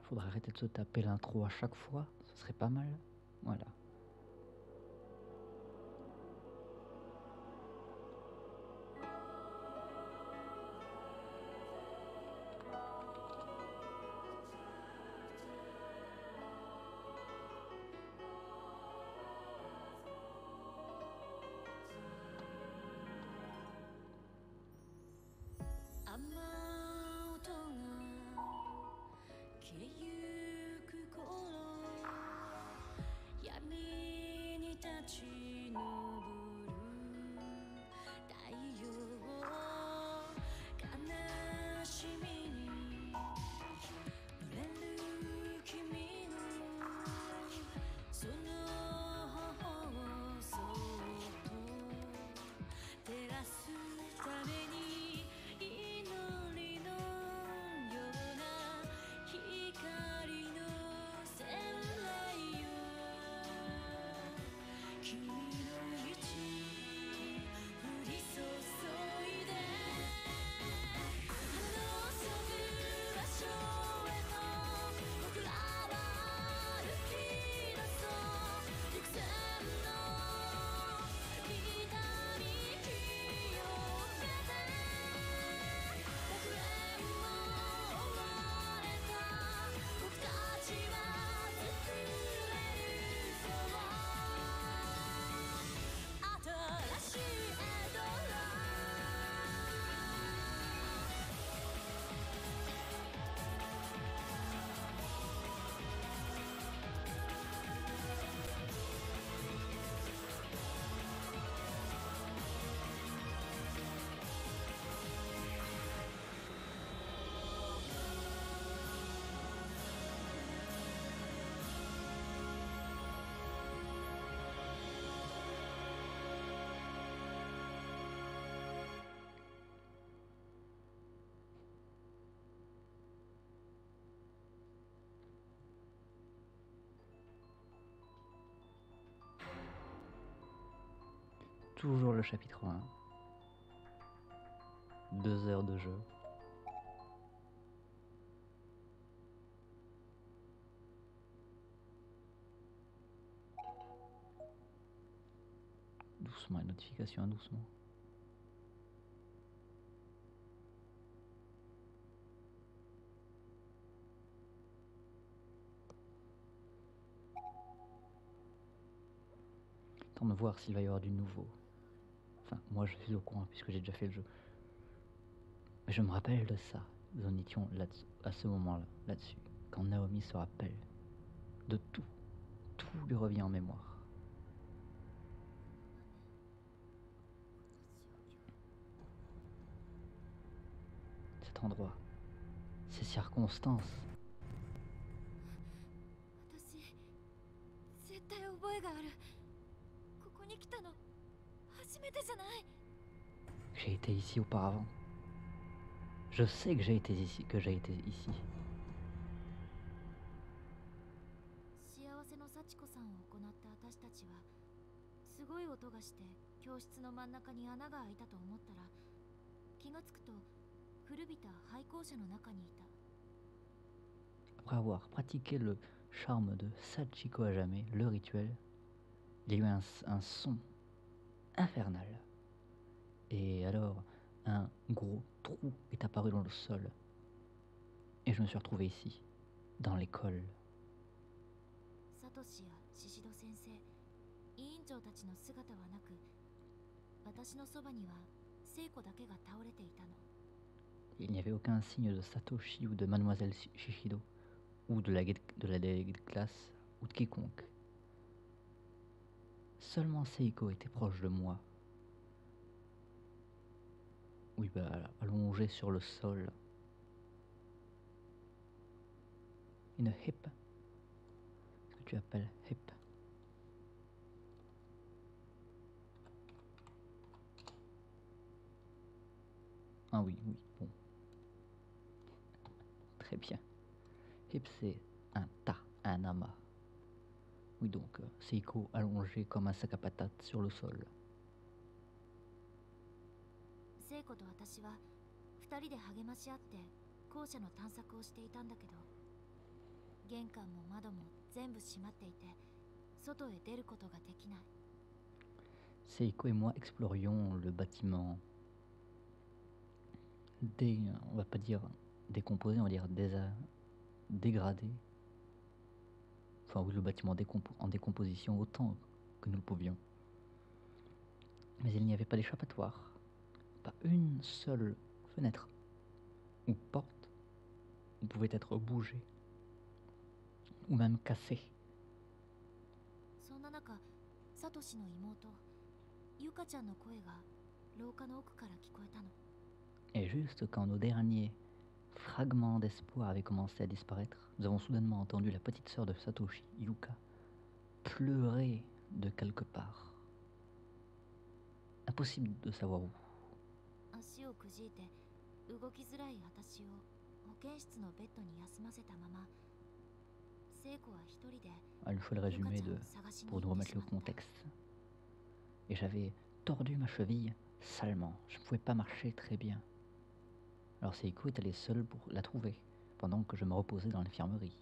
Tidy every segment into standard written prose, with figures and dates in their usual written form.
Faudrait arrêter de se taper l'intro à chaque fois, ce serait pas mal. Voilà. Toujours le chapitre 1. 2 heures de jeu. Doucement, une notification, doucement. Temps de voir s'il va y avoir du nouveau. Enfin, moi je suis au courant puisque j'ai déjà fait le jeu. Mais je me rappelle de ça. Nous en étions là à ce moment-là, là-dessus. Quand Naomi se rappelle de tout. Tout lui revient en mémoire. Cet endroit. Ces circonstances. J'ai été ici auparavant. Je sais que j'ai été ici, ici. Après avoir pratiqué le charme de Sachiko à jamais, le rituel, il y a eu un son infernal. Et alors, un gros trou est apparu dans le sol. Et je me suis retrouvé ici, dans l'école. Il n'y avait aucun signe de Satoshi ou de Mademoiselle Shishido, ou de la déléguée de classe, ou de quiconque. Seulement Seiko était proche de moi. Oui, bah, allongée sur le sol. Une hip. Ce que tu appelles hip. Ah oui, bon. Très bien. Hip, c'est un tas, un amas. Oui, donc, Seiko allongé comme un sac à patates sur le sol. 玄関も窓も全部閉まっていて、外へ出ることができない。 Seiko et moi explorions le bâtiment on va pas dire décomposé, on va dire dégradé. Enfin oui, le bâtiment en décomposition autant que nous le pouvions. Mais il n'y avait pas d'échappatoire, pas une seule fenêtre ou porte ne pouvait être bougée ou même cassée. そんな中、サトシの妹ユカちゃんの声が廊下の奥から聞こえたの。 Et juste quand nos derniers fragments d'espoir avaient commencé à disparaître, nous avons soudainement entendu la petite sœur de Satoshi, Yuka, pleurer de quelque part. Impossible de savoir où. 足をくじいて動きづらい私を保健室のベッドに休ませたまま、聖子は一人で Il nous faut le résumé pour nous remettre le contexte. Et j'avais tordu ma cheville salement. Je ne pouvais pas marcher très bien. Alors Seiko est allée seule pour la trouver, pendant que je me reposais dans l'infirmerie.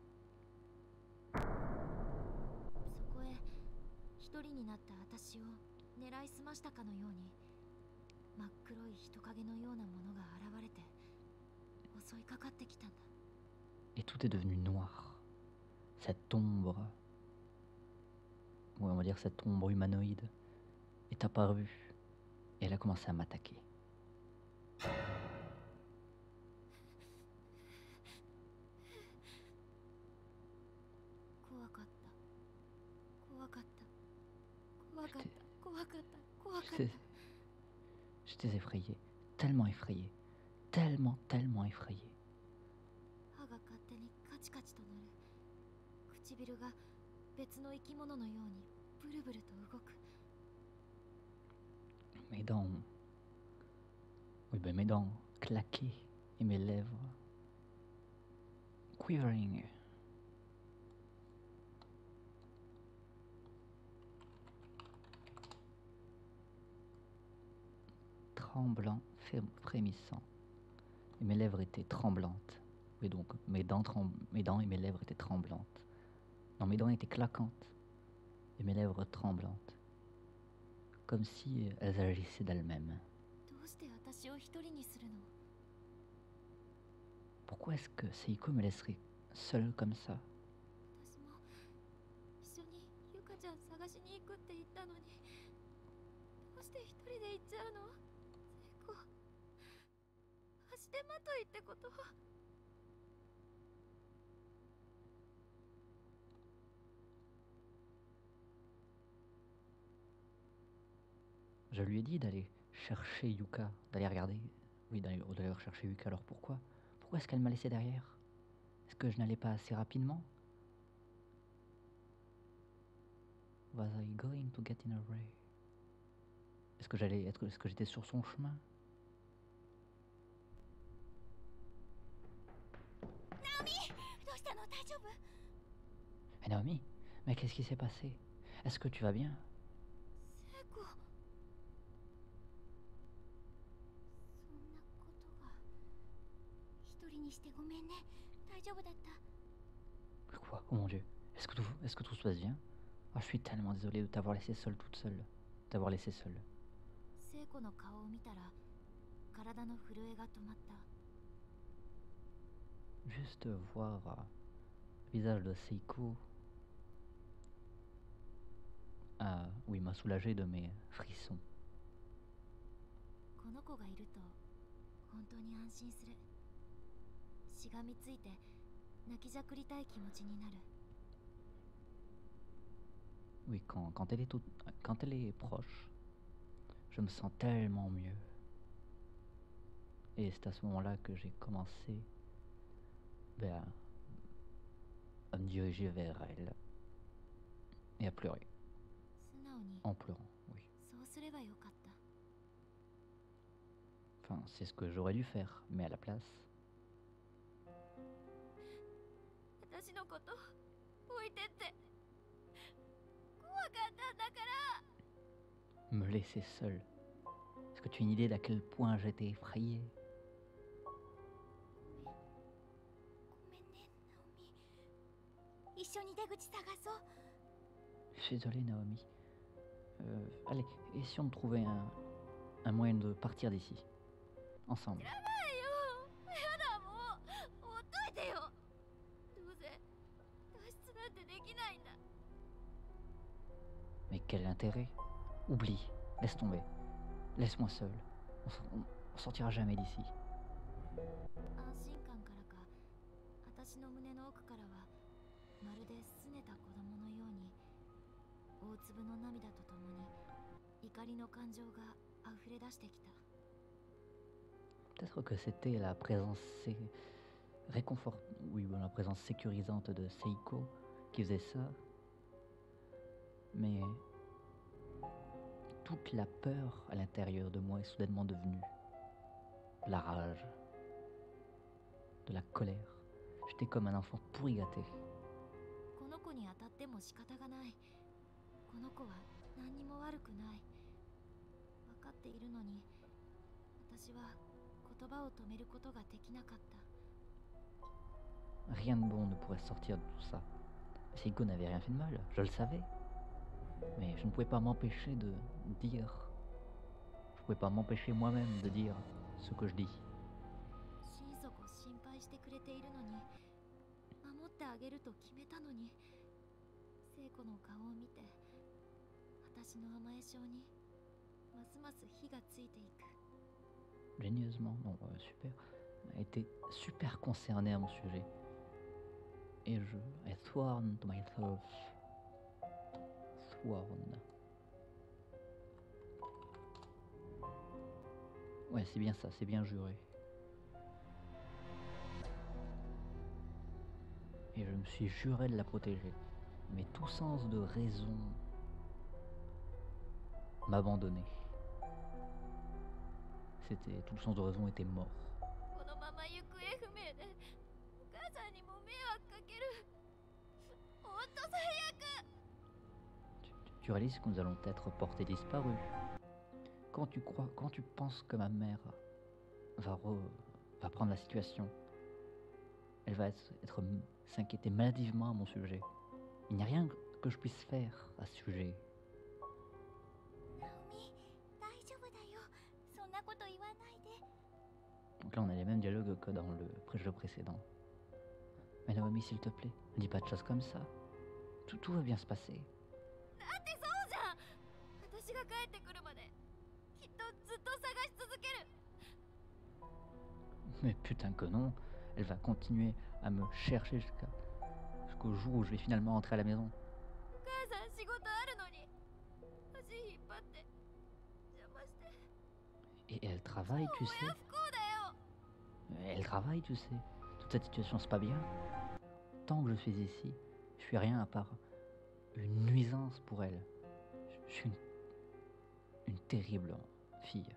そこへ一人になった私を狙いすましたかのように、真っ黒い人影のようなものが現れて襲いかかってきたんだ。 Et tout est devenu noir. Cette ombre, ouais, on va dire cette ombre humanoïde, est apparue et elle a commencé à m'attaquer. 怖かった怖かった怖かった怖かった怖かった。 J'étais effrayé, tellement effrayé, tellement effrayé. 歯が勝手にカチカチと鳴る。唇が別の生き物のようにブルブルと動く。 Mes dents, oui ben mes dents claquaient et mes lèvres quivering. Tremblant, frémissant. Et mes lèvres étaient tremblantes. Oui, donc mes dents et mes lèvres étaient tremblantes. Non, mes dents étaient claquantes et mes lèvres tremblantes. Comme si elles agissaient d'elles-mêmes. どうして私を一人にするの？ Pourquoi est-ce que Seiko me laisserait seule comme ça? 私も一緒にゆかちゃん探しに行くって言ったのに、どうして一人で行っちゃうの？聖子、足手まといってこと？ Je lui ai dit d'aller chercher Yuka, d'aller regarder. Oui, d'aller chercher Yuka. Alors pourquoi? Pourquoi est-ce qu'elle m'a laissé derrière? Est-ce que je n'allais pas assez rapidement? Was I going to get in a hurry? Est-ce que j'étais sur son chemin? Naomi! どうしたの？大丈夫？ Mais Naomi, mais qu'est-ce qui s'est passé? Est-ce que tu vas bien? 聖子、そんなことが。一人にしてごめんね。大丈夫だった？ Quoi? Oh mon Dieu. Est-ce que tout se passe bien? Ah, je suis tellement désolé de t'avoir laissé seule toute seule. T'avoir laissé seule. 聖子の顔を見たら体の震えが止まった。 Juste voir le visage de Seiko oui, m'a soulagé de mes frissons. この子がいると本当に安心する。しがみついて泣きじゃくりたい気持ちになる。 Oui, quand elle est proche, je me sens tellement mieux. Et c'est à ce moment-là que j'ai commencé à me diriger vers elle et à pleurer. 素直に En pleurant, oui. そうすればよかった。 Enfin, c'est ce que j'aurais dû faire, mais à la place, 私のこと置いてって怖かったんだから。 me laisser seule. Est-ce que tu as une idée d'à quel point j'étais effrayée? ごめんね、ナオミ。 suis désolé, Naomi. Allez, essayons de trouver un moyen de partir d'ici. Ensemble. やだもうほっといてよ。どうせ脱出なんてできないんだ。 Mais quel intérêt? Oublie, laisse tomber. Laisse-moi seul. On sortira jamais d'ici. 安心感からか、私の胸の奥からはまるで拗ねた子供のように大粒の涙とともに怒りの感情が溢れ出してきた。 Peut-être que c'était la présence oui, la présence sécurisante de Seiko qui faisait ça. Mais toute la peur à l'intérieur de moi est soudainement devenue de la rage, de la colère. J'étais comme un enfant pourri gâté. この子に当たっても仕方がない。この子は何にも悪くない。分かっているのに、私は言葉を止めることができなかった。 Rien de bon ne pourrait sortir de tout ça. Seiko n'avait rien fait de mal, je le savais. Mais je ne pouvais pas m'empêcher de dire... Je ne pouvais pas m'empêcher moi-même de dire ce que je dis. 心底心配してくれているのに、守ってあげると決めたのに、聖子の顔を見て、私の甘え性にますます火がついていく。 Génieusement, non, super, a été super concerné à mon sujet. Et I sworn to myself. Sworn. Ouais, c'est bien ça, c'est bien juré. Et je me suis juré de la protéger. Mais tout sens de raison m'abandonnait. Tout le sens de raison était mort. このまま行方不明で、お母さんにも迷惑かける。ほんと最悪。 Tu réalises que nous allons être portés disparus. Quand tu penses que ma mère va prendre la situation, elle va s'inquiéter maladivement à mon sujet. Il n'y a rien que je puisse faire à ce sujet. ナオミ、大丈夫だよ。そんなこと言わないで。 Donc là, on a les mêmes dialogues que dans le jeu précédent. Mais Naomi, s'il te plaît, ne dis pas de choses comme ça. Tout va bien se passer. だってそうじゃん。私が帰ってくるまできっとずっと探し続ける。 Mais putain que non, elle va continuer à me chercher jusqu'au jour où je vais finalement rentrer à la maison. お母さん仕事あるのに足引っ張って邪魔して。 Et elle travaille, tu sais. 親不幸だよ。 Elle travaille, tu sais. Toute cette situation, c'est pas bien. Tant que je suis ici, je suis rien à part une nuisance pour elle. Je suis une terrible fille.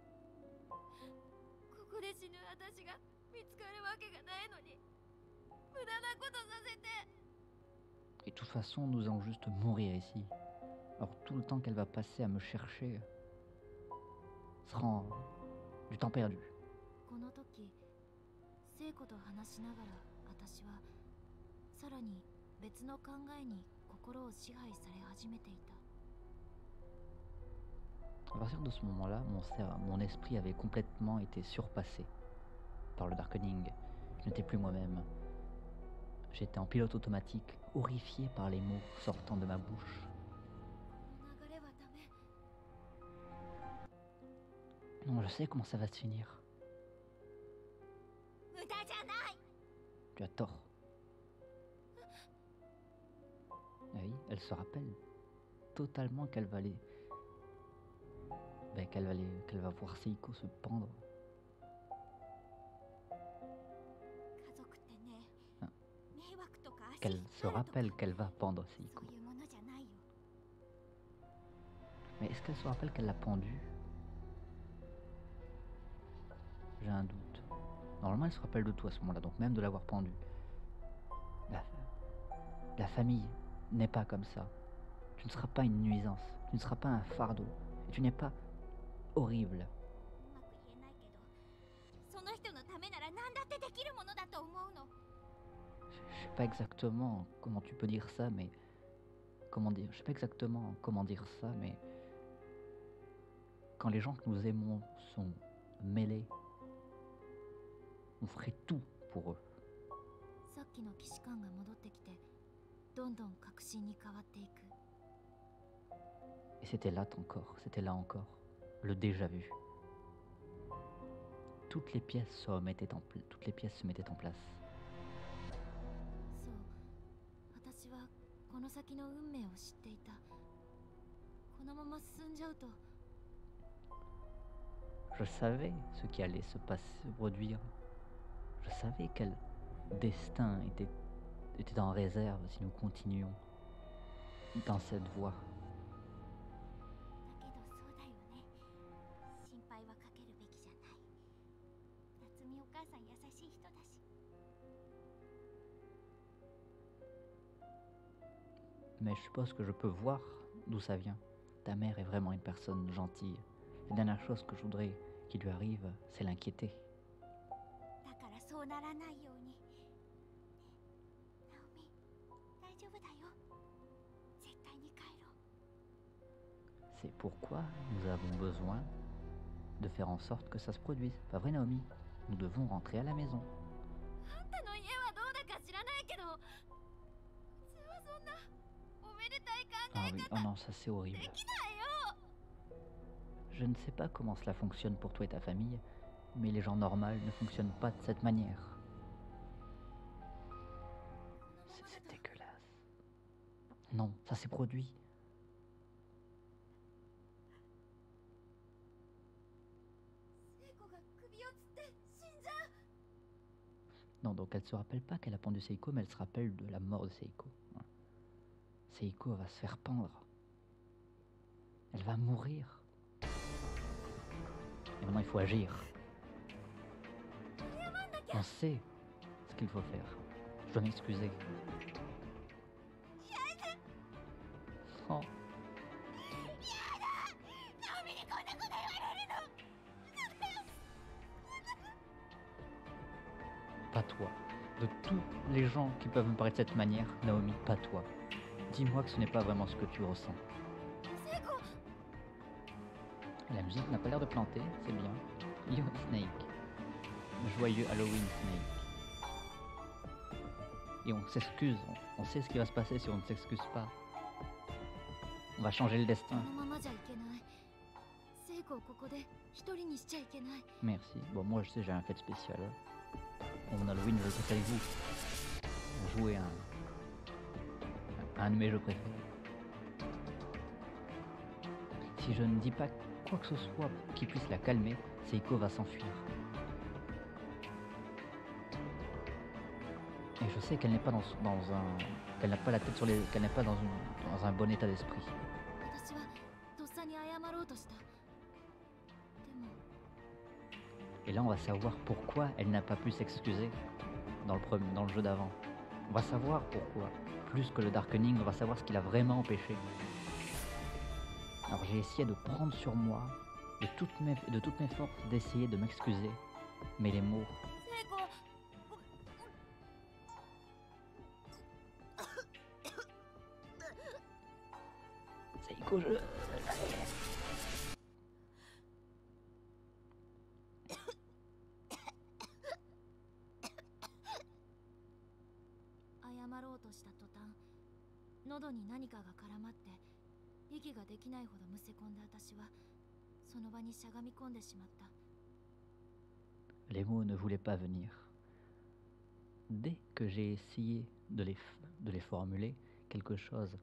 ここで死ぬ私が見つかるわけがないのに無駄なことさせて。 Et de toute façon, nous allons juste mourir ici. Alors tout le temps qu'elle va passer à me chercher sera du temps perdu. この時、聖子と話しながら私はさらに別の考えに心を支配され始めていた。 À partir de ce moment-là, mon esprit avait complètement été surpassé par le Darkening. Je n'étais plus moi-même. J'étais en pilote automatique, horrifié par les mots sortant de ma bouche. この流れはダメ。 Non, je sais comment ça va se finir. 無駄じゃない。 Tu as tort. Ah oui, elle se rappelle totalement qu'elle va qu'elle va voir Seiko se pendre. 家族ってね、 あ迷惑とか足 Qu'elle 引っ se 張るとか rappelle qu'elle va pendre そ Seiko. ういうものじゃないよ。 Mais est-ce qu'elle se rappelle qu'elle l'a pendu? J'ai un doute. Normalement, elle se rappelle de tout à ce moment-là, donc même de l'avoir pendu. La famille n'est pas comme ça. Tu ne seras pas une nuisance. Tu ne seras pas un fardeau. Et tu n'es pas horrible. うまく言えないけど、その人のためなら何だってできるものだと思うの。 Je sais pas exactement comment tu peux dire ça, mais comment dire, je sais pas exactement comment dire ça, mais quand les gens que nous aimons sont mêlés, on ferait tout pour eux. さっきの既視感が戻ってきてどんどん確信に変わっていく。 Et c'était là encore, le déjà vu. Toutes les pièces se mettaient en place. そう、私はこの先の運命を知っていた。このまま進んじゃうと Je savais ce qui allait se produire. Je savais quel destin était en réserve si nous continuions dans cette voie. だけどそうだよね。心配はかけるべきじゃない。夏美お母さん優しい人だし。 Mais je suppose que je peux voir d'où ça vient. Ta mère est vraiment une personne gentille. La dernière chose que je voudrais qu'il lui arrive, c'est l'inquiéter. だからそうならないように。ねえ、ナオミ、大丈夫だよ。絶対に帰ろう。 C'est pourquoi nous avons besoin de faire en sorte que ça se produise. Pas vrai, Naomi? Nous devons rentrer à la maison. あんたの家はどうだか知らないけど、普通はそんなおめでたい考 Ah え oui, 方 oh non, ça c'est で horrible. きないよ。 Je ne sais pas comment cela fonctionne pour toi et ta famille, mais les gens normaux ne fonctionnent pas de cette manière. このまま C'est だと dégueulasse. Non, ça s'est produit. 聖子が首をつって死んじゃう。 Non, donc elle se rappelle pas qu'elle a pendu Seiko, mais elle se rappelle de la mort de Seiko. Voilà. Seiko va se faire pendre. Elle va mourir. Et maintenant il faut agir. On sait ce qu'il faut faire. Je dois m'excuser. Oh, ナオミにこんなこと言われるの。 pas toi. De tous les gens qui peuvent me parler de cette manière, Naomi, pas toi. Dis-moi que ce n'est pas vraiment ce que tu ressens. 聖子、 La musique n'a pas l'air de planter, c'est bien. Yo Snake. Joyeux Halloween Snake. Et on s'excuse, on sait ce qui va se passer si on ne s'excuse pas. On va changer le こ destin. のままじゃいけない。聖子をここで一人にしちゃいけない。 Merci. Bon, moi je sais, j'ai un fête spécial. Mon Halloween, je le fais avec vous. Jouer un de mes jeux préférés. Si je ne dis pas quoi que ce soit qui puisse la calmer, Seiko va s'enfuir. Et je sais qu'elle n'est pas dans un... qu'elle n'a pas la tête sur les... qu'elle n'est pas dans un bon état d'esprit. 私はとっさに謝ろうとした。でも Et là, on va savoir pourquoi elle n'a pas pu s'excuser dans le jeu d'avant. On va savoir pourquoi. Plus que le Darkening, on va savoir ce qui l'a vraiment empêché. Alors j'ai essayé de prendre sur moi, de toutes mes forces, d'essayer de m'excuser. Mais les mots, 聖子、ご Seiko, je... 謝ろうとした途端、喉に何かが絡まって息ができないほどむせ込んだ私はその場にしゃがみ込んでしまった。 Les mots ne voulaient pas venir. Dès que j'ai essayé de les formuler, quelque chose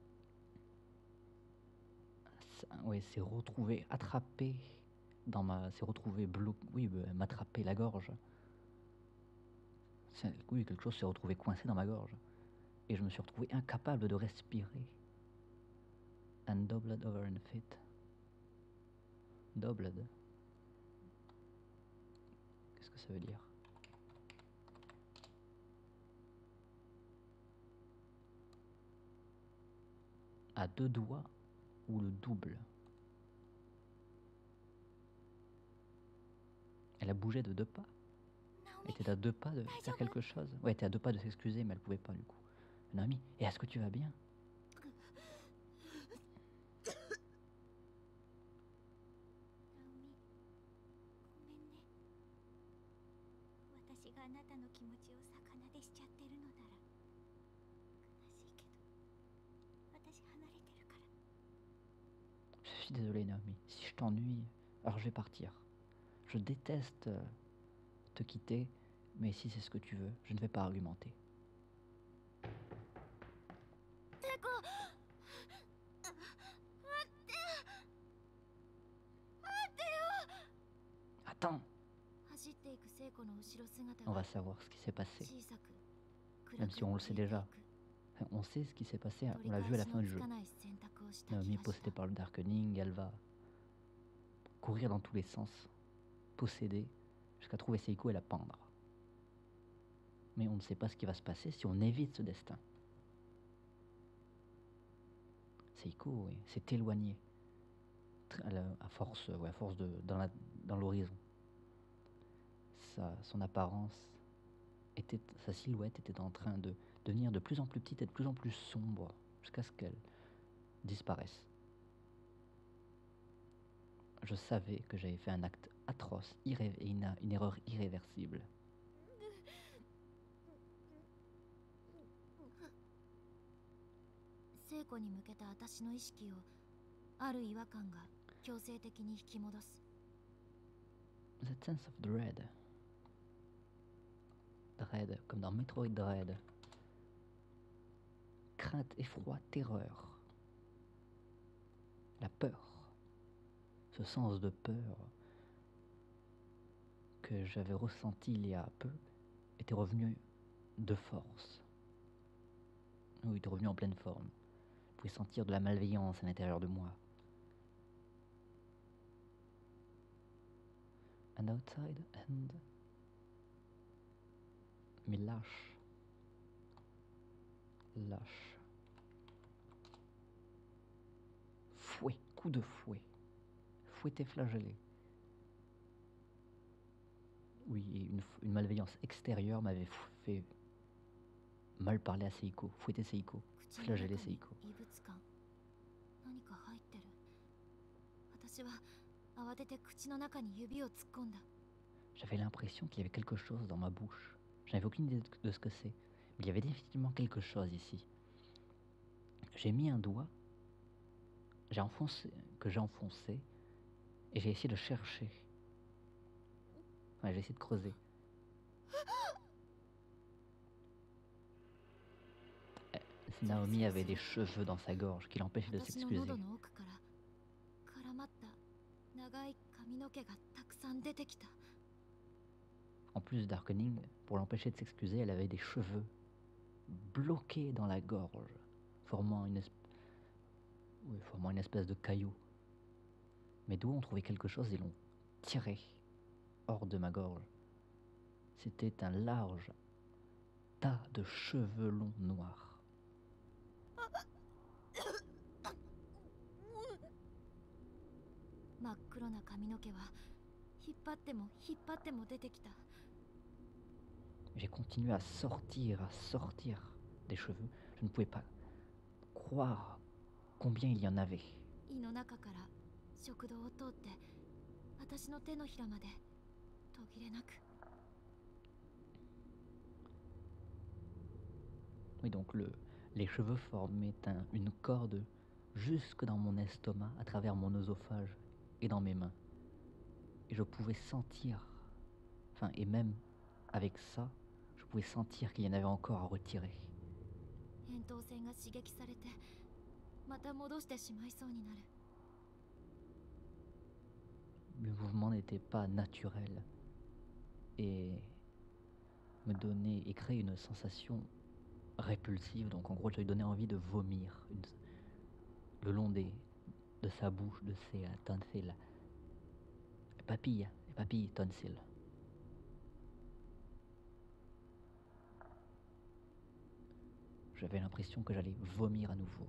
s'est retrouvé attrapé s'est retrouvé m'attraper la gorge. Oui, quelque chose s'est retrouvé coincé dans ma gorge. Et je me suis retrouvé incapable de respirer. And doubled over in fit. Doubled. Qu'est-ce que ça veut dire? À deux doigts ou le double? Elle a bougé de deux pas. Elle était à deux pas de faire quelque chose. Ouais, elle était à deux pas de s'excuser, mais elle pouvait pas du coup. Naomi, et est-ce que tu vas bien? あなたの気持ちを逆なでしちゃってるのなら悲しいけど私離れてるから。 Je suis désolé, Naomi. Si je t'ennuie, alors je vais partir. Je déteste te quitter, mais si c'est ce que tu veux, je ne vais pas argumenter. テコ、 Attends, 走っていく聖子の後ろ姿 on が va savoir ce qui s'est passé. 小さく Même 暗く si on le sait 消えてい déjà. く。 Enfin, on sait ce qui s'est passé, on 取り l'a vu à 返 la し fin の du つ jeu. かない選択をした気 Naomi がし possédée た。 par le Darkening, elle va courir dans tous les sens, posséder, jusqu'à trouver Seiko et la pendre. Mais on ne sait pas ce qui va se passer si on évite ce destin. Seiko oui, s'est éloignée à force de dans l'horizon. Son apparence sa silhouette était en train de devenir de plus en plus petite et de plus en plus sombre jusqu'à ce qu'elle disparaisse. Je savais que j'avais fait un acte atroce et une erreur irréversible. 聖子に向けた私の意識をある違和感が強制的に引き戻す。 That sense of dread. Dread, comme dans Metroid Dread. Crainte, effroi, terreur. La peur. Ce sens de peur que j'avais ressenti il y a peu était revenu de force. Oui, il était revenu en pleine forme. Je pouvais sentir de la malveillance à l'intérieur de moi. And outside, and... Mais lâche. Lâche. Fouet, coup de fouet. Fouetté flagellé. Oui, une malveillance extérieure m'avait fait mal parler à Seiko, fouetter Seiko, 口の flageller 中に Seiko. 異物感。何か入ってる。私は慌てて口の中に指を突っ込んだ。 J'avais l'impression qu'il y avait quelque chose dans ma bouche. Je n'avais aucune idée de ce que c'est. Mais il y avait définitivement quelque chose ici. J'ai mis un doigt, j'ai enfoncé, et j'ai essayé de chercher. J'ai essayé de creuser. Naomi avait des cheveux dans sa gorge qui l'empêchaient de 私の s'excuser. 喉の奥から絡まった長い髪の毛がたくさん出てきた。 En plus Darkening, pour l'empêcher de s'excuser, elle avait des cheveux bloqués dans la gorge, formant une espèce de caillou. Mes doigts ont trouvé quelque chose et l'ont tiré hors de ma gorge. C'était un large tas de cheveux longs noirs. 真っ黒な髪の毛は引っ張っても引っ張っても出てきた。 J'ai continué à sortir des cheveux. Je ne pouvais pas croire combien il y en avait. 胃の中から食道を通って私の手のひらまで途切れなく。 Oui, donc les cheveux formaient une corde jusque dans mon estomac, à travers mon œsophage et dans mes mains. Et je pouvais sentir, et même avec ça, je pouvais sentir qu'il y en avait encore à retirer. 扁桃腺が刺激されてまた戻してしまいそうになる。 Le mouvement n'était pas naturel et créait une sensation répulsive. Donc en gros, je lui donnais envie de vomir le long de sa bouche, de ses tonsils. Les papilles tonsilles. J'avais l'impression que j'allais vomir à nouveau.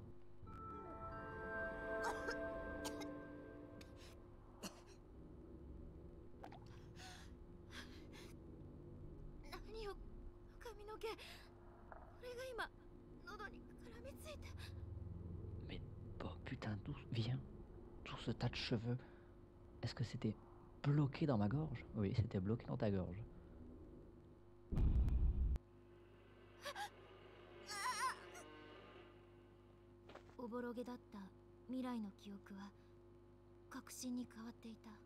何よ、髪の毛。これが今喉に絡みついて。 Mais oh putain, d'où vient tout ce tas de cheveux? Est-ce que c'était bloqué dans ma gorge? Oui, c'était bloqué dans ta gorge. おぼろげだった未来の記憶は確信に変わっていた。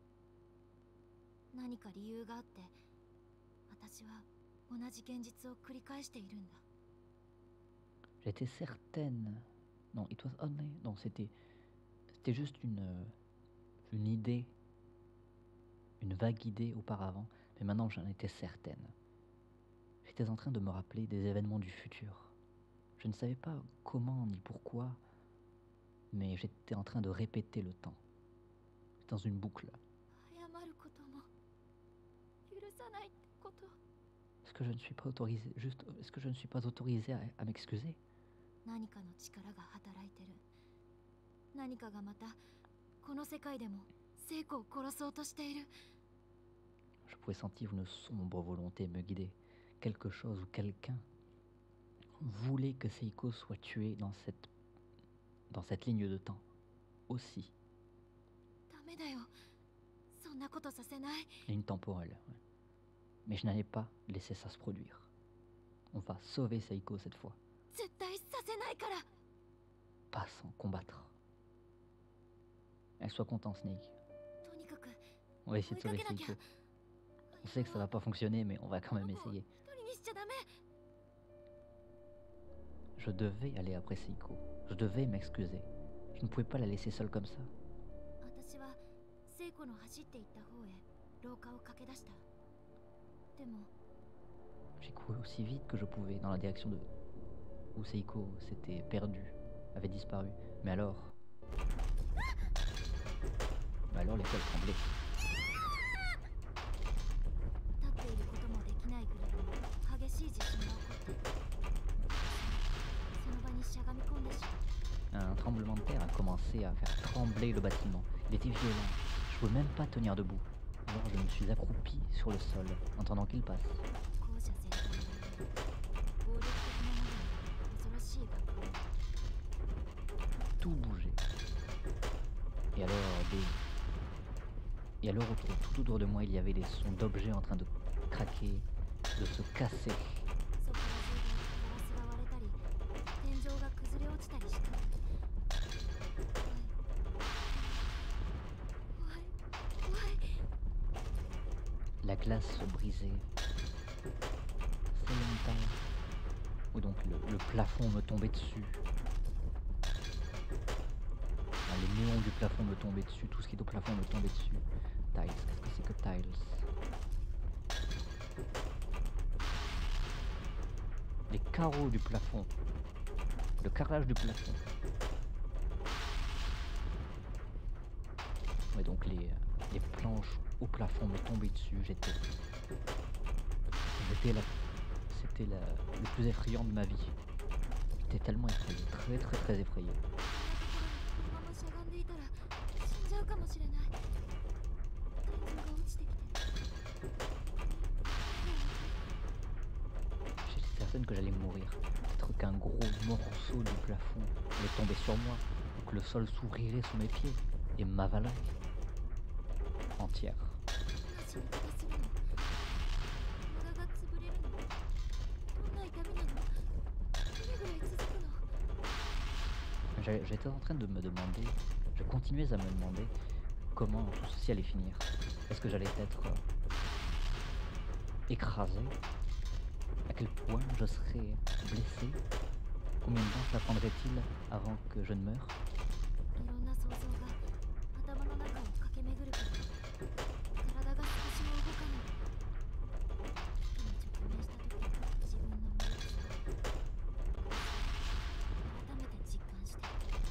何か理由があって私は同じ現実を繰り返しているんだ。 J'étais certaine. Non, it was only. Non, c'était juste une idée, une vague idée auparavant, mais maintenant j'en étais certaine. J'étais en train de me rappeler des événements du futur. Je ne savais pas comment ni pourquoi, mais j'étais en train de répéter le temps. Dans une boucle. 謝ることも許さないってこと。 Est-ce que je ne suis pas autorisé, est-ce que je ne suis pas autorisé à m'excuser? 何かの力が働いてる。何かがまたこの世界でも聖子を殺そうとしている。 Je pouvais sentir une sombre volonté me guider. Quelque chose ou quelqu'un voulait que Seiko soit tuée dans cette ligne de temps. Aussi. ダメだよ。そんなことさせない。 Ligne temporelle. Ouais. Mais je n'allais pas laisser ça se produire. On va sauver Seiko cette fois. 絶対させないから。 Pas sans combattre. Elle soit content, Snake. とにかく On va essayer de sauver Seiko. On sait que ça va pas fonctionner, mais on va quand même essayer. 一人にしちゃダメ。 Je devais aller après Seiko. Je devais m'excuser. Je ne pouvais pas la laisser seule comme ça. 私は聖子の走っていった方へ廊下を駆け出した。でも J'ai couru aussi vite que je pouvais dans la direction de où Seiko s'était perdue, avait disparu. Mais alors les feuilles tremblaient. 立っていることもできないぐらいの激しい地震が起こって、その場にしゃがみ込んでしまう。 Un tremblement de terre a commencé à faire trembler le bâtiment. Il était violent. Je ne pouvais même pas tenir debout. Alors je me suis accroupi sur le sol, en attendant qu'il passe. 校舎全体に暴力的なものに恐ろしい爆音。 Tout bougeait. Et alors tout autour de moi, il y avait des sons d'objets en train de craquer, de se casser. そこら中でガラスが割れたり、天井が崩れ落ちたりした。怖い。怖い。 La glace se brisait. Ou donc le plafond me tombait dessus. Les néons du plafond me tombaient dessus, tout ce qui est au plafond me tombait dessus. Tiles, qu'est-ce que c'est que tiles? Les carreaux du plafond. Le carrelage du plafond. Ouais, donc les planches au plafond me tombaient dessus. C'était le plus effrayant de ma vie. J'étais tellement effrayé, très très très effrayé. このまましゃがんでいたら死んじゃうかもしれない。天井が落ちてきて。 J'étais certaine que j'allais mourir. Peut-être qu'un gros morceau du plafond allait tomber sur moi, ou que le sol s'ouvrirait sous mes pieds et m'avalerait entière. 死に方するの。体が潰れるの。どんな痛みなの。どれぐらい続くの。 J'étais en train de me demander, je continuais à me demander comment tout ceci allait finir. Est-ce que j'allais être écrasé? À quel point je serais blessé? Combien de temps ça prendrait-il avant que je ne meure? いろんな想像が頭の中を駆け巡るから、体が少しも動かない。危機に直面した時の自分の無力さを改めて実感してい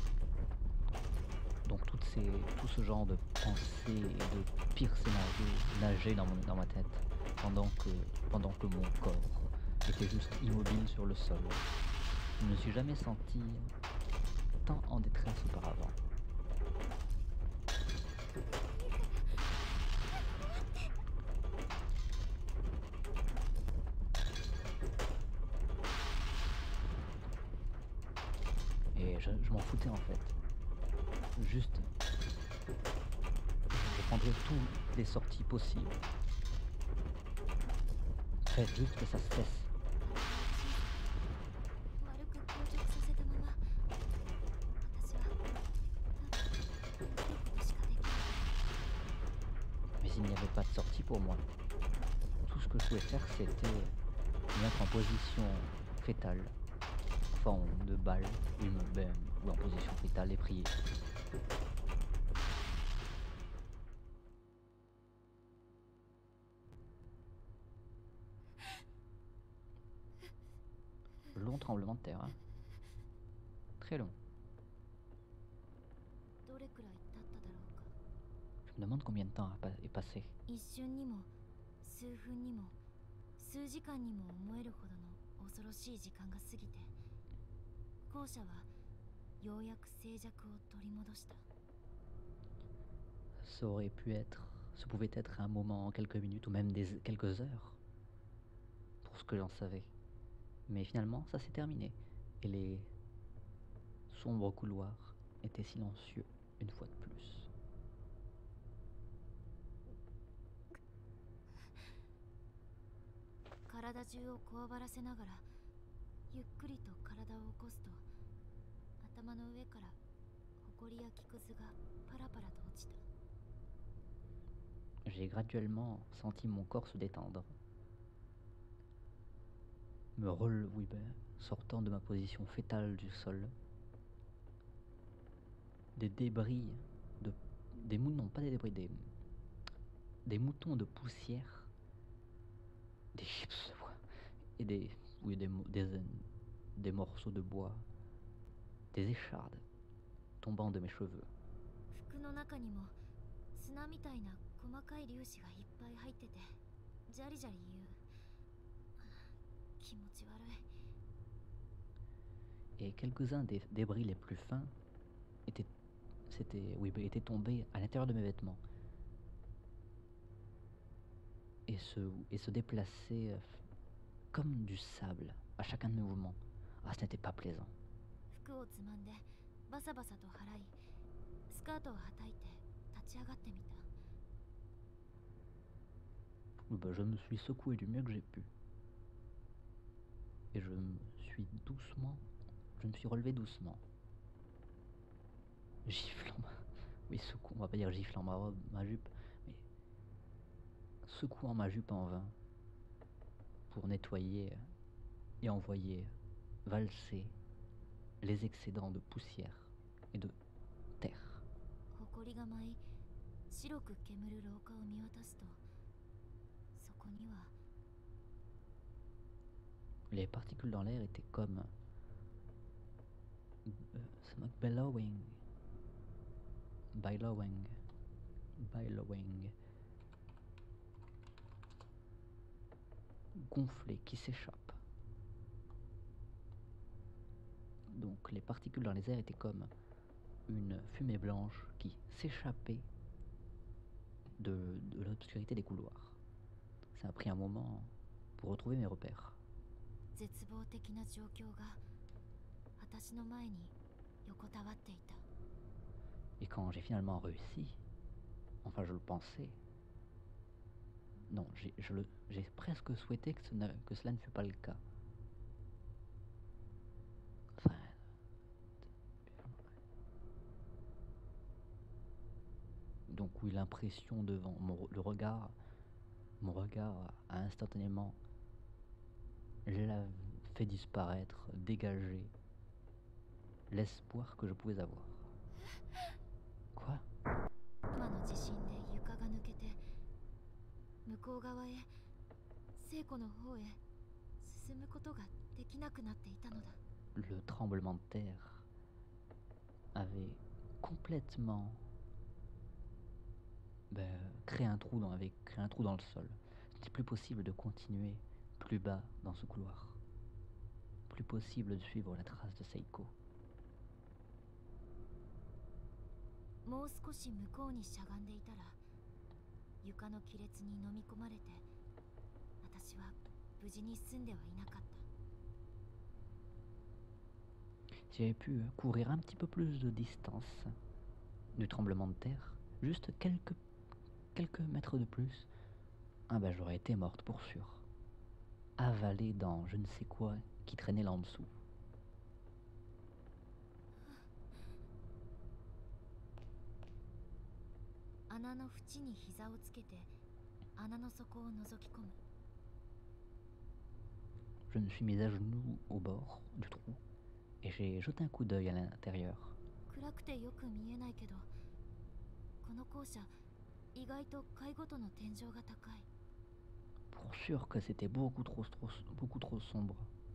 た。 Donc tout ce genre de pensées et de pires scénarios nageaient dans ma tête pendant que mon corps était juste immobile sur le sol. Je ne me suis jamais senti tant en détresse auparavant. Et je m'en foutais en fait. Juste, je prendrais toutes les sorties possibles Faites juste que ça cesse. 悪く硬直させたまま私はただ見ることしかできない。 Mais il n'y avait pas de sortie pour moi. Tout ce que je pouvais faire, c'était me mettre en position fétale, forme de balle, ou en position fétale et prier. Long tremblement de terre, hein. Très long. どれくらい経っただろうか。 Je me demande combien de temps est passé. 一瞬にも数分にも数時間にも思えるほどの恐ろしい時間が過ぎて、後者はようやく静寂を取り戻した。 Ça pouvait être un moment, quelques minutes ou même quelques heures, pour ce que j'en savais. Mais finalement, ça s'est terminé. Et les sombres couloirs étaient silencieux une fois de plus. 体中をこわばらせながらゆっくりと体を起こすと、頭の上から埃や木くずがパラパラと落ちた。 J'ai graduellement senti mon corps se détendre, sortant de ma position fétale du sol. Des débris non pas des débris, des moutons de poussière, des chips et des morceaux de bois, des échardes tombant de mes cheveux. 服の中にも砂みたいな細かい粒子がいっぱい入ってて、ジャリジャリ言う。気持ち悪い。 Et quelques-uns des débris les plus fins étaient tombés à l'intérieur de mes vêtements et se déplaçaient comme du sable à chacun de mes mouvements. Ah, ce n'était pas plaisant. 服をつまんでバサバサと払い、スカートをはたいて立ち上がってみた。 Je me suis secoué du mieux que j'ai pu. Et je me suis relevé doucement. Giflant on va pas dire giflant ma jupe, mais secouant ma jupe en vain pour nettoyer et envoyer valser les excédents de poussière et de terre. 埃が舞い、白く煙る廊下を見渡すと、そこには Les particules dans l'air étaient comme billowing, gonflées qui s'échappent. Donc les particules dans les airs étaient comme une fumée blanche qui s'échappait de l'obscurité des couloirs. Ça a pris un moment pour retrouver mes repères. 絶望的な状況が私の前に横たわっていた。 Et quand j'ai finalement réussi, enfin je le pensais, non, j'ai presque souhaité que cela ne fût pas le cas. Enfin, donc oui, l'impression devant mon regard a instantanément l'a fait disparaître, dégager l'espoir que je pouvais avoir. Quoi? 今の地震で床が抜けて、向こう側へ、聖子の方へ進むことができなくなっていたのだ。 Le tremblement de terre avait complètement créé un trou dans le sol. Ce n'était plus possible de continuer plus bas dans ce couloir. Plus possible de suivre la trace de Seiko. もう少し向こうにしゃがんでいたら、床の亀裂に飲み込まれて、私は無事に済んではいなかった。 Si j'avais pu courir un petit peu plus de distance du tremblement de terre, juste quelques mètres de plus, j'aurais été morte pour sûr. avalé dans je ne sais quoi qui traînait là en dessous. Je me suis mis à genoux au bord du trou et j'ai jeté un coup d'œil à l'intérieur. Pour sûr que c'était beaucoup trop sombre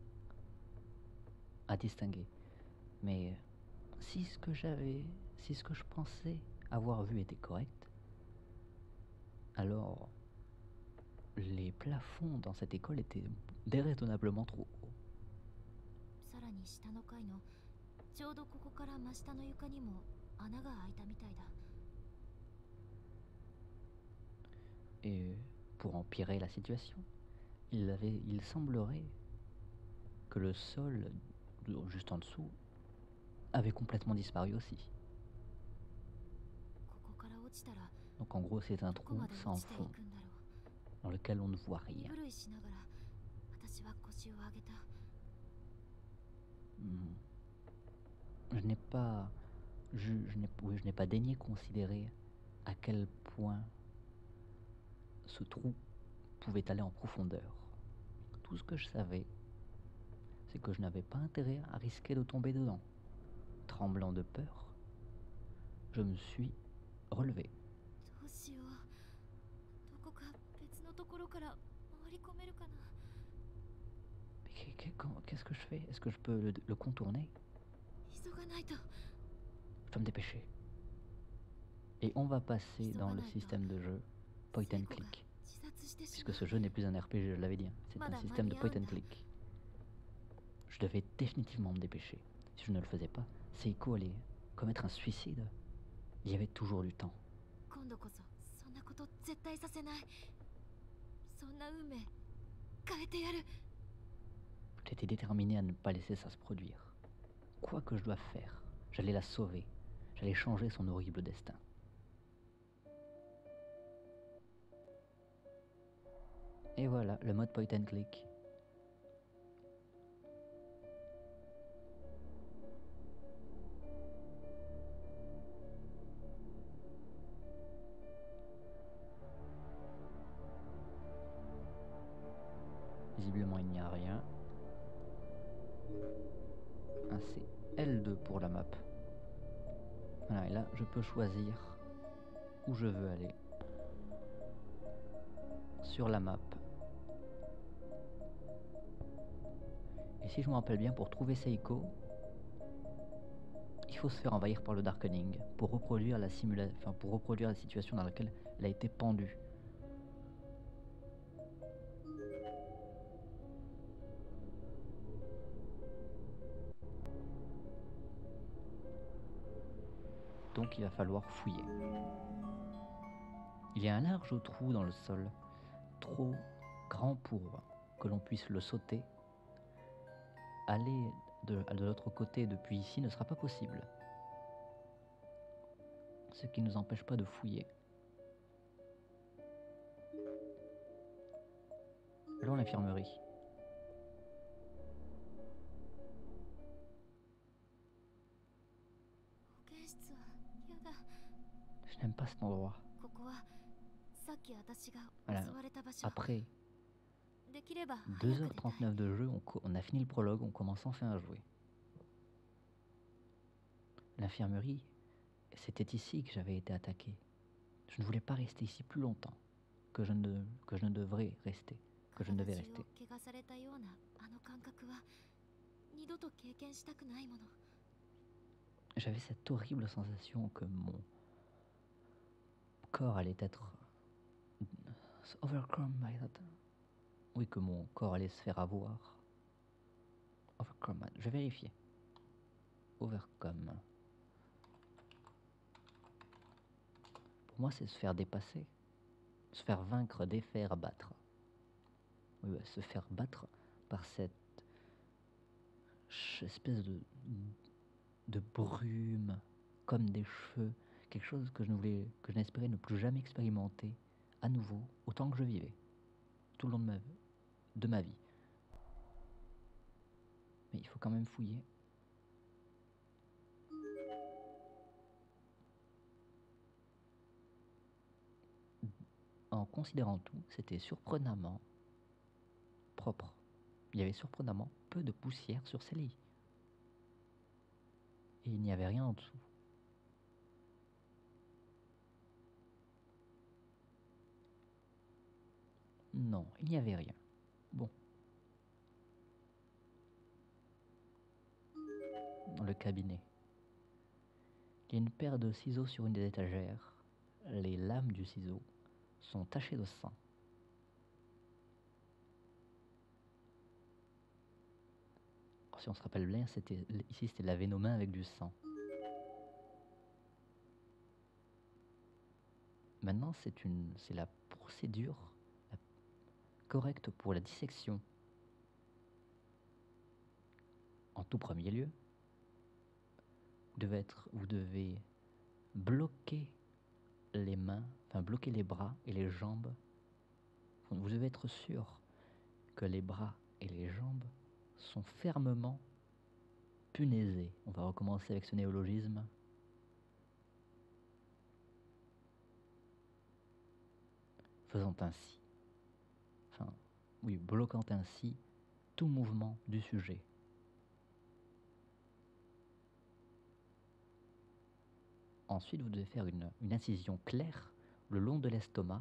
à distinguer. Mais si ce que je pensais avoir vu était correct, alors les plafonds dans cette école étaient déraisonnablement trop hauts. Et pour empirer la situation, il semblerait que le sol, juste en dessous, avait complètement disparu aussi. Donc en gros, c'est un trou sans fond, dans lequel on ne voit rien. Je n'ai pas daigné considérer à quel point ce trou pouvait aller en profondeur. Tout ce que je savais, c'est que je n'avais pas intérêt à risquer de tomber dedans. Tremblant de peur, je me suis relevé. Mais qu'est-ce que je fais? Est-ce que je peux le contourner? Je dois me dépêcher. Et on va passer dans le système de jeu point and click. Puisque ce jeu n'est plus un RPG, je l'avais dit. C'est un système de point and click. Je devais définitivement me dépêcher. Si je ne le faisais pas, Seiko allait commettre un suicide. Il y avait toujours du temps. J'étais déterminé à ne pas laisser ça se produire. Quoi que je doive faire, j'allais la sauver. J'allais changer son horrible destin. Et voilà, le mode point and click. Visiblement, il n'y a rien. Ah, c'est L2 pour la map. Voilà, et là, je peux choisir où je veux aller sur la map. Et si je me rappelle bien, pour trouver Seiko, il faut se faire envahir par le Darkening pour reproduire la situation dans laquelle elle a été pendue. Donc il va falloir fouiller. Il y a un large trou dans le sol, trop grand pour que l'on puisse le sauter. Aller de l'autre côté depuis ici ne sera pas possible. Ce qui ne nous empêche pas de fouiller. Allons à l'infirmerie. Je n'aime pas cet endroit. Voilà. Après 2h39 de jeu, on a fini le prologue, on commence enfin à jouer. L'infirmerie, c'était ici que j'avais été attaqué. Je ne voulais pas rester ici plus longtemps que je ne devrais rester, que je ne devais rester. J'avais cette horrible sensation que mon corps allait être overcome by that. Oui, que mon corps allait se faire avoir. Overcome. Je vais vérifier. Overcome. Pour moi, c'est se faire dépasser. Se faire vaincre, défaire, battre. Oui, se faire battre par cette espèce de brume, comme des cheveux. Quelque chose que je n'espérais ne plus jamais expérimenter à nouveau, autant que je vivais. Tout le long de ma vie. Mais il faut quand même fouiller. En considérant tout, c'était surprenamment propre. Il y avait surprenamment peu de poussière sur ces lits. Et il n'y avait rien en dessous. Non, il n'y avait rien. Bon. Dans le cabinet. Il y a une paire de ciseaux sur une des étagères. Les lames du ciseau sont tachées de sang. Si on se rappelle bien, ici c'était laver nos mains avec du sang. Maintenant, c'est la procédure correcte pour la dissection. En tout premier lieu, vous devez bloquer les mains, enfin bloquer les bras et les jambes. Vous devez être sûr que les bras et les jambes sont fermement punaisés. On va recommencer avec ce néologisme. Faisant ainsi, bloquant ainsi tout mouvement du sujet. Ensuite, vous devez faire une incision claire le long de l'estomac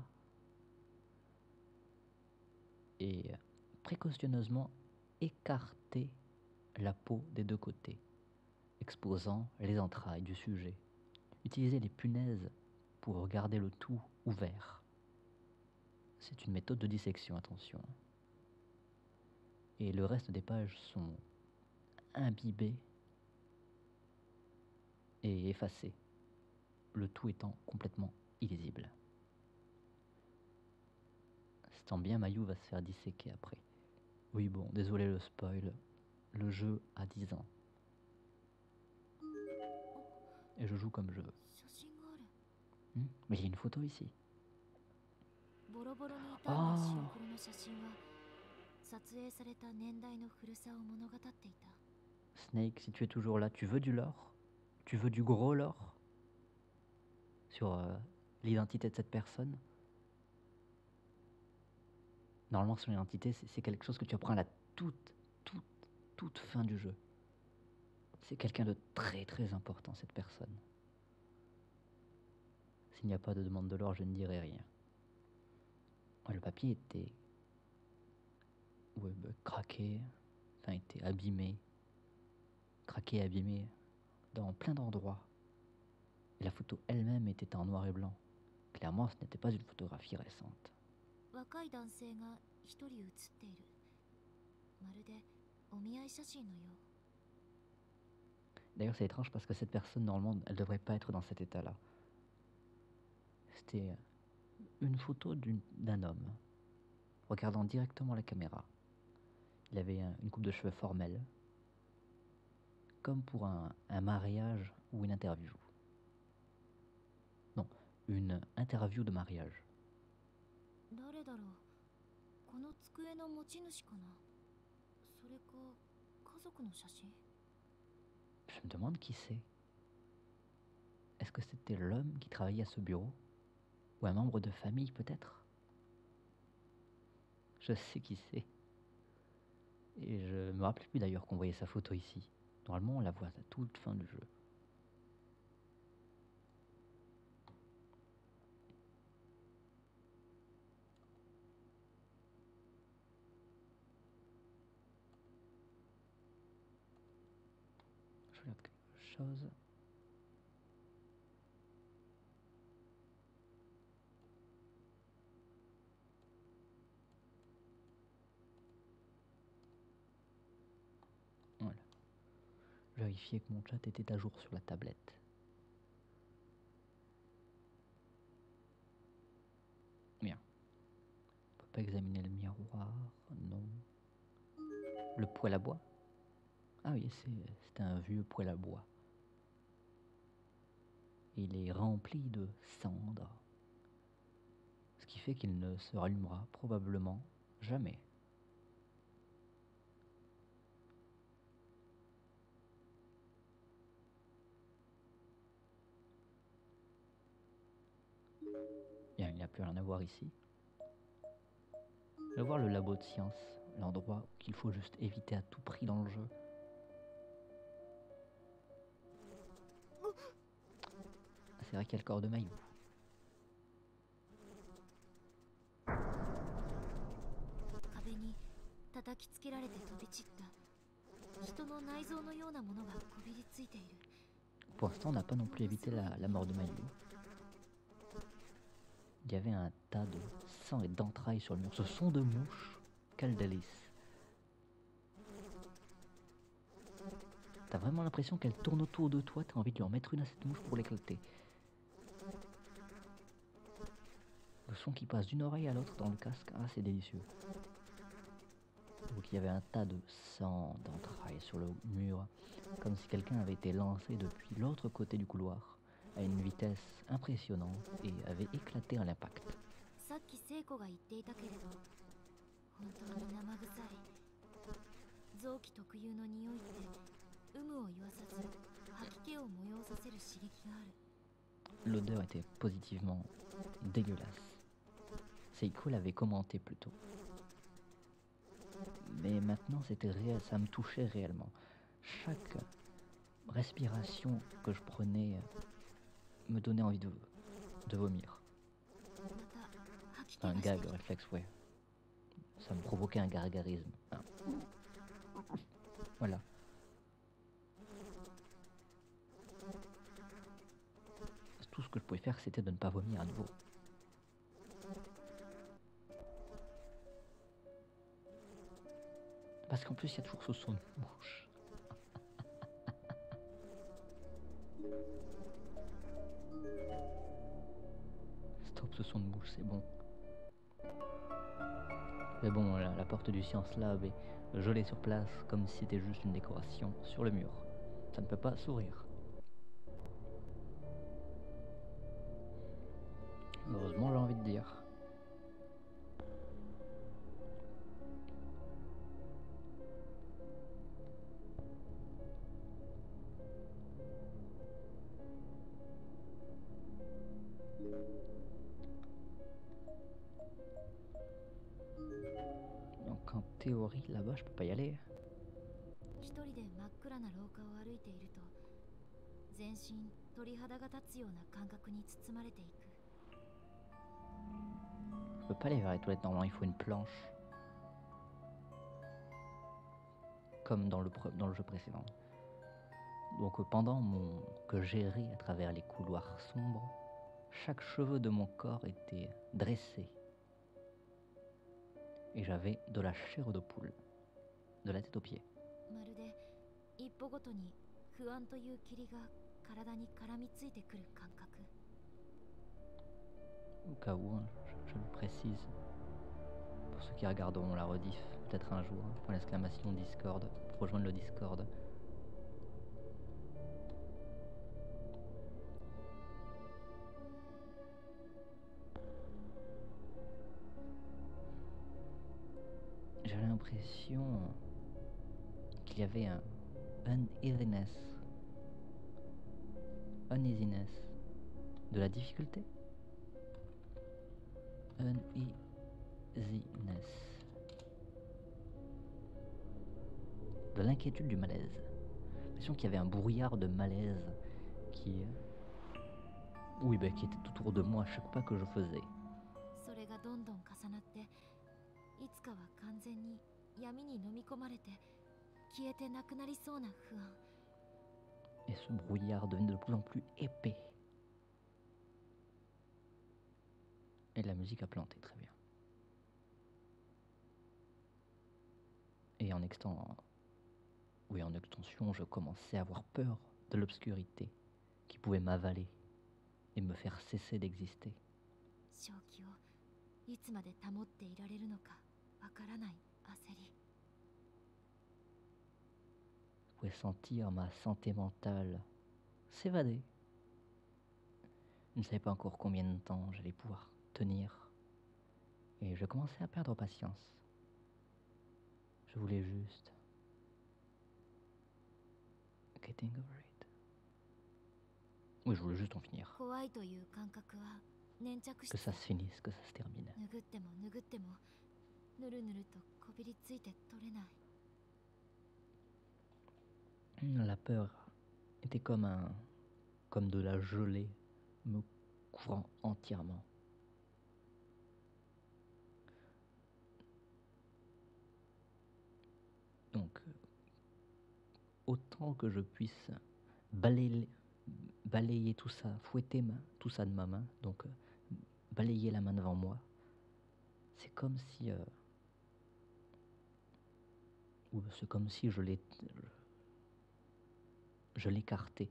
et précautionneusement écarter la peau des deux côtés, exposant les entrailles du sujet. Utilisez les punaises pour garder le tout ouvert. C'est une méthode de dissection, attention. Et le reste des pages sont imbibées et effacées, le tout étant complètement illisible. C'est tant bien Mayu va se faire disséquer après. Oui bon, désolé le spoil, le jeu a 10 ans. Et je joue comme je veux. Mais il y a une photo ici. Oh Snake, si tu es toujours là, tu veux du lore? Tu veux du gros lore sur l'identité de cette personne? Normalement, son identité, c'est quelque chose que tu apprends à la toute fin du jeu. C'est quelqu'un de très très important, cette personne. S'il n'y a pas de demande de lore, je ne dirai rien. Le papier était craqué, était abîmé, craqué, abîmé dans plein d'endroits. Et la photo elle-même était en noir et blanc. Clairement, ce n'était pas une photographie récente. D'ailleurs, c'est étrange parce que cette personne, normalement, elle ne devrait pas être dans cet état-là. C'était une photo d'un homme, regardant directement la caméra. Il avait une coupe de cheveux formelle, comme pour un mariage ou une interview. Non, une interview de mariage. Je me demande qui c'est. Est-ce que c'était l'homme qui travaillait à ce bureau? Ou un membre de famille peut-être? Je sais qui c'est. Et je me rappelle plus d'ailleurs qu'on voyait sa photo ici. Normalement, on la voit à toute fin du jeu. Je regarde quelque chose. Voilà. Vérifier que mon chat était à jour sur la tablette. Bien. On peut pas examiner le miroir, non. Le poêle à bois? Ah oui, c'est un vieux poêle à bois. Il est rempli de cendres. Ce qui fait qu'il ne se rallumera probablement jamais. plus rien à voir ici. Je vais voir le labo de science, l'endroit qu'il faut juste éviter à tout prix dans le jeu. C'est vrai qu'il y a le corps de Mayu. 壁に叩きつけられて飛び散った人の内臓のようなものがこびりついている。 Pour l'instant, on n'a pas non plus évité la mort de Mayu. Il y avait un tas de sang et d'entrailles sur le mur. Ce sont de mouches. Quel délice. T'as vraiment l'impression qu'elle tourne autour de toi. T'as envie de lui en mettre une à cette mouche pour l'éclater. Le son qui passe d'une oreille à l'autre dans le casque. Ah, c'est délicieux. Donc il y avait un tas de sang, d'entrailles sur le mur. Comme si quelqu'un avait été lancé depuis l'autre côté du couloir. À une vitesse impressionnante et avait éclaté à l'impact. さっき聖子が言っていたけれど、本当に生臭い。臓器特有の匂いって有無を言わさず吐き気を催させる刺激がある。 L'odeur était positivement dégueulasse. Seiko l'avait commenté plus tôt. Mais maintenant c'était réel, ça me touchait réellement. Chaque respiration que je prenais me donnait envie de vomir. また吐き気 Un がして gag きた。 réflexe, ouais. Ça me provoquait un gargarisme. Hein. Voilà. Tout ce que je pouvais faire, c'était de ne pas vomir à nouveau. Parce qu'en plus, il y a toujours ce son de mouche. Stop ce son de mouche, c'est bon. Mais bon, la porte du Science Lab est gelée sur place comme si c'était juste une décoration sur le mur. Ça ne peut pas sourire. Heureusement, j'ai envie de dire. Donc en théorie, là-bas, je peux pas y aller. 一人で真っ暗な廊下を歩いていると、全身鳥肌が立つような感覚に包まれていく。 Je peux pas aller vers les toilettes, normalement il faut une planche. Comme dans le jeu précédent. Donc pendant que j'errais à travers les couloirs sombres, chaque cheveu de mon corps était dressé. Et j'avais de la chair de poule, de la tête aux pieds. まるで一歩ごとに不安という霧が体に絡みついてくる感覚。 Au cas où, hein, je le précise. Pour ceux qui regarderont la rediff, peut-être un jour, point d'exclamation Discord, pour rejoindre le Discord. J'ai l'impression qu'il y avait un uneasiness de la difficulté. Uneasiness. De l'inquiétude, du malaise. J'ai l'impression qu'il y avait un brouillard de malaise qui était autour de moi à chaque pas que je faisais. それがどんどん重なって、いつかは完全に闇に飲み込まれて消えてなくなりそうな不安。 Et ce brouillard devenait de plus en plus épais. Et la musique a planté, très bien. Et en extension, je commençais à avoir peur de l'obscurité qui pouvait m'avaler et me faire cesser d'exister. 正気をいつまで保っていられるのかわからない焦り。 Je pouvais sentir ma santé mentale s'évader. Je ne savais pas encore combien de temps j'allais pouvoir tenir. Et je commençais à perdre patience. Je voulais juste... Getting over it. Oui, je voulais juste en finir. 怖いという感覚は粘着 que 質 ça se finisse, que ça se termine. 拭っても拭ってもぬるぬるとこびりついて取れない。 La peur était comme de la gelée me couvrant entièrement. Donc, autant que je puisse balayer tout ça, fouetter tout ça de ma main, donc balayer la main devant moi, c'est comme si je l'écartais.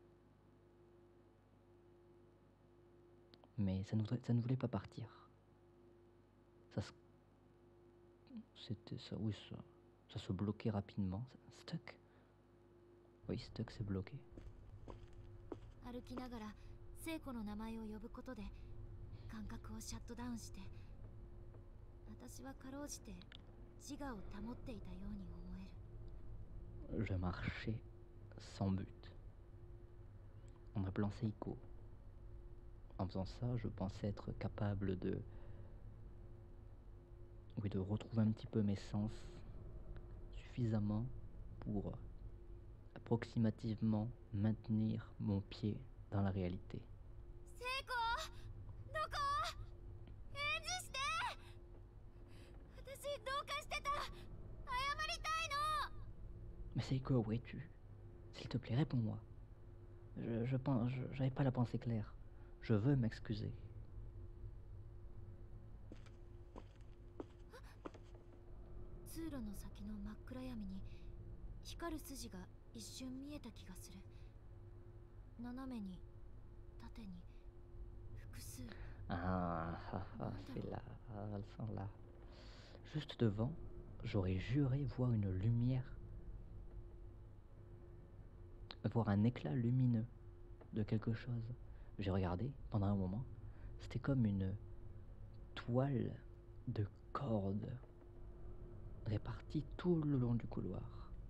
Mais ça ne voulait pas partir. Ça se bloquait rapidement. Stuck. Oui, stuck, c'est bloqué. 歩きながら聖子の名前を呼ぶことで感覚をシャットダウンして、私はかろうじて自我を保っていたように思える。 Je marchais sans but, en appelant Seiko. En faisant ça, je pensais être capable de retrouver un petit peu mes sens suffisamment pour approximativement maintenir mon pied dans la réalité. 聖子、どこ？返事して！私どうかしてた。謝りたいの。 Mais Seiko, où es-tu? S'il te plaît, réponds-moi. J'avais pas la pensée claire. Je veux m'excuser. 通路の先の真っ暗闇に光る筋が一瞬見えた気がする。斜めに、縦に、複数。 C'est là, elles sont là. Juste devant, j'aurais juré voir une lumière, voir un éclat lumineux de quelque chose. J'ai regardé pendant un moment, c'était comme une toile de cordes répartie tout le long du couloir.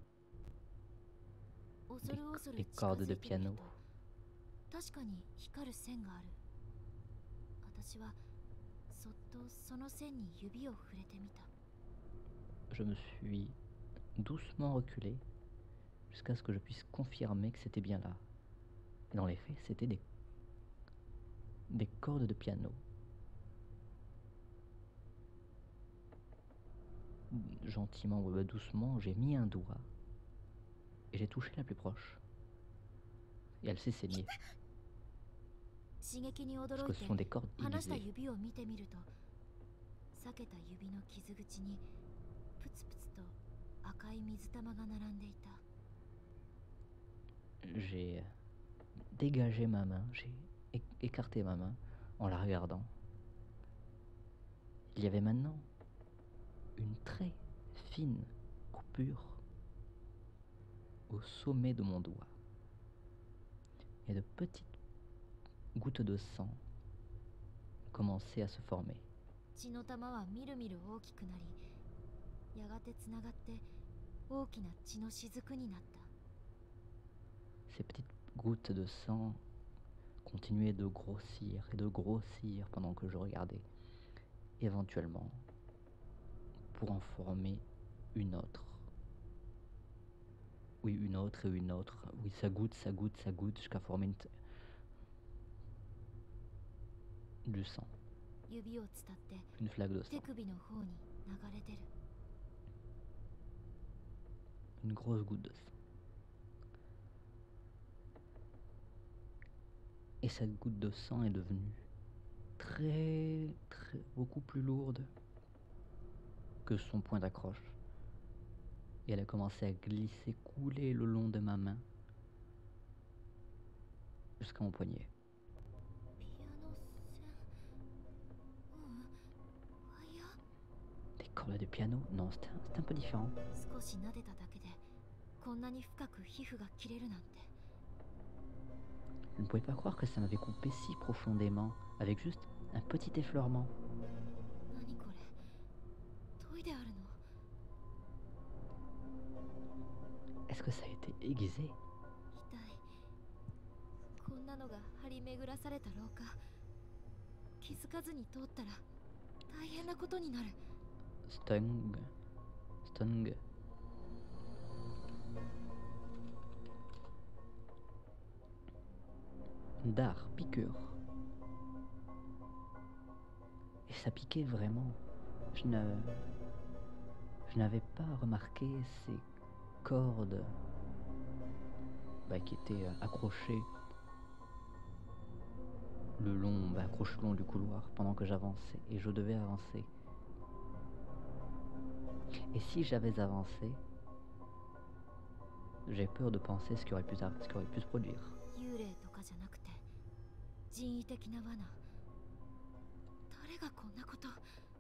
Des cordes de piano. 確かに光る線がある。私はそっとその線に指を触れてみた。 Je me suis doucement reculé jusqu'à ce que je puisse confirmer que c'était bien là. Et dans les faits, c'était des cordes de piano. Gentiment ou doucement, j'ai mis un doigt et j'ai touché la plus proche. Et elle s'est saignée. 刺激に驚 Parce い que て ce sont des cordes 離した aiguisées. 指を見てみると、裂けた指の傷口にプツプツと赤い水玉が並んでいた。 J'ai dégagé ma main, j'ai écarté ma main en la regardant. Il y avait maintenant une très fine coupure au sommet de mon doigt. Et de petites gouttes de sang commençaient à se former. 血の玉はみるみる大きくなり、やがてつながって大きな血の雫になった。 Ces petites gouttes de sang continuaient de grossir et de grossir pendant que je regardais, éventuellement, pour en former une autre. Oui, une autre et une autre. Oui, ça goutte, ça goutte, ça goutte, jusqu'à former du sang. 指を伝って Une flaque de 手 sang. 首の方に流れ出る。 Une grosse goutte de sang. Et cette goutte de sang est devenue beaucoup plus lourde que son point d'accroche. Et elle a commencé à glisser, couler le long de ma main jusqu'à mon poignet. ピアノ線。ワイヤー。 Des cordes de piano? Non, c'était un peu différent. 少し撫でただけでこんなに深く皮膚が切れるなんて。 Je ne pouvais pas croire que ça m'avait coupé si profondément, avec juste un petit effleurement. 何これ？研いであるの？ Est-ce que ça a été aiguisé? 痛い。こんなのが張り巡らされた廊下。 気づかずに通ったら大変なことになる。 Stung. Stung. Dard, piqûre. Et ça piquait vraiment. Je n'avais pas remarqué ces cordes qui étaient accrochées accrochées le long du couloir pendant que j'avançais. Et je devais avancer. Et si j'avais avancé, j'ai peur de penser ce qui aurait pu se produire. 幽霊とかじゃなくて人為的な罠。誰がこんなこと。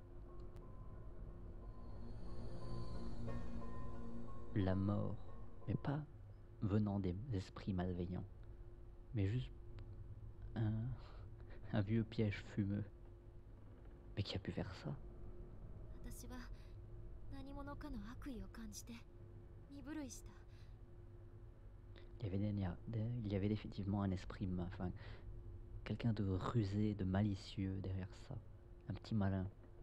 La mort, mais pas venant des esprits malveillants, mais juste un vieux piège fumeux. Mais qui a pu faire ça? 私は何者かの悪意を感じて身震いした。 Il y avait définitivement un esprit, enfin, quelqu'un de rusé, de malicieux derrière ça. Un petit malin.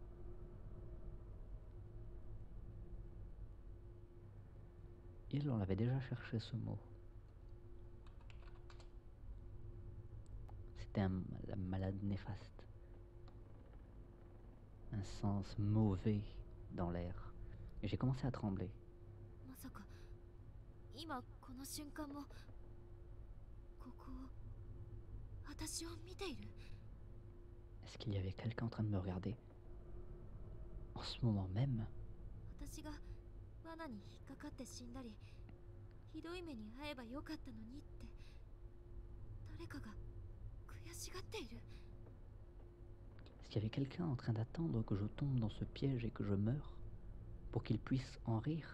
Et on avait déjà cherché ce mot. C'était la malade néfaste. Un sens mauvais dans l'air. Et j'ai commencé à trembler. まさか今この瞬間もここを私を見ている。 Est-ce qu'il y avait quelqu'un en train de me regarder? En ce moment même? 私が罠に引っかかって死んだりひどい目に遭えばよかったのにって誰かが悔しがっている。 Est-ce qu'il y avait quelqu'un en train d'attendre que je tombe dans ce piège et que je meure pour qu'il puisse en rire?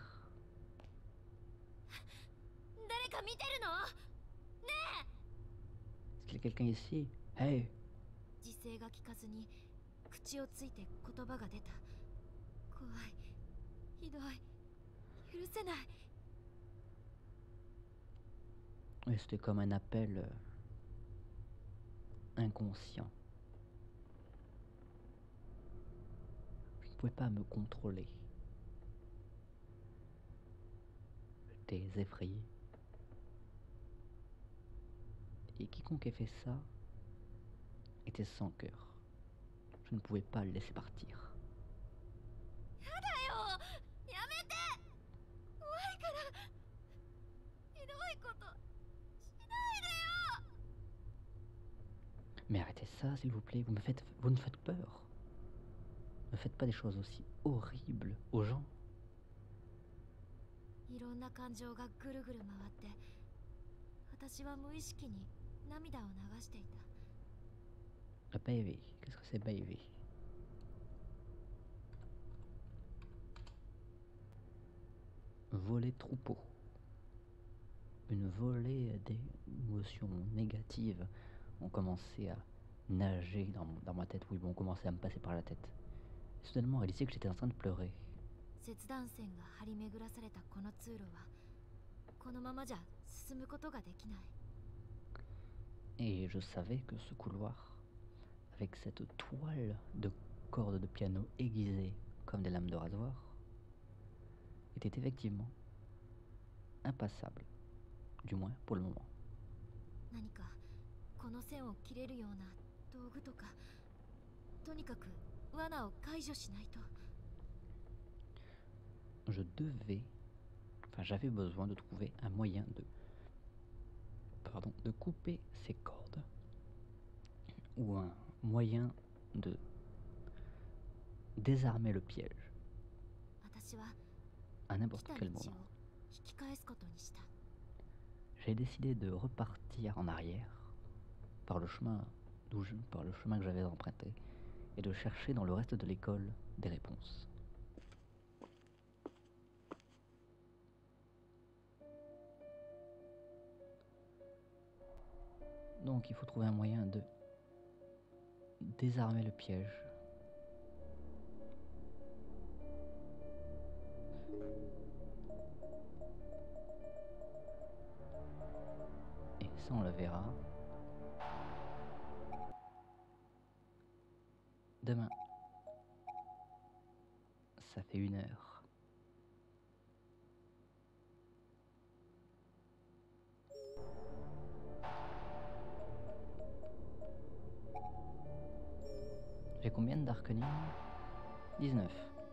誰か見てるの？ねえ。 Est-ce qu'il y a quelqu'un ici? Hey! 時勢が聞かずに口をついて言葉が出た。怖い、ひどい、許せない。 Et c'était comme un appel inconscient. Je ne pouvais pas me contrôler. J'étais effrayé. Et quiconque ait fait ça était sans cœur. Je ne pouvais pas le laisser partir. やだよ、やめて。怖いから。ひどいことしないでよ。 Mais arrêtez ça, s'il vous plaît. Vous me faites peur. Ne faites pas des choses aussi horribles aux gens. いろんな感情がぐるぐる回って私は無意識に涙を流していた。 Baby, qu'est-ce que c'est baby? Voler troupeau. Une volée d'émotions négatives ont commencé à nager dans ma tête. Oui, bon, ont commencé à me passer par la tête. Et soudainement, elle disait que j'étais en train de pleurer. 切断線が張り巡らされたこの通路はこのままじゃ進むことができない。 Et je savais que ce couloir, avec cette toile de cordes de piano aiguisées comme des lames de rasoir, était effectivement impassable, du moins pour le moment. 何かこの線を切れるような道具とか、とにかく罠を解除しないと。 J'avais besoin de trouver un moyen de couper ces cordes ou un moyen de désarmer le piège 私は à 来 n'importe た道 quel を moment. 引き返すことにした。 J'ai décidé de repartir en arrière par le chemin que j'avais emprunté et de chercher dans le reste de l'école des réponses. Donc il faut trouver un moyen de désarmer le piège. Et ça on le verra. Demain. Ça fait 1 heure. J'ai combien d'Arcanine? 19.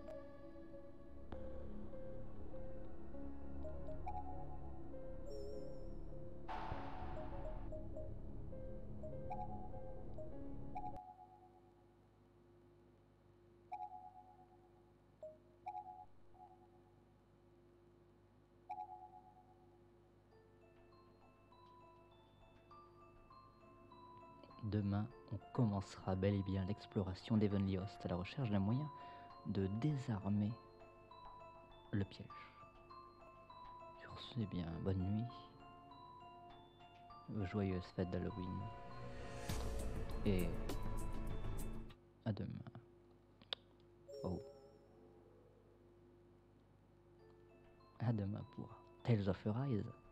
Demain, on commencera bel et bien l'exploration d'Heavenly Host à la recherche d'un moyen de désarmer le piège. Sur ce, eh bien, bonne nuit. Joyeuse fête d'Halloween. Et à demain. Oh. À demain pour Tales of Arise.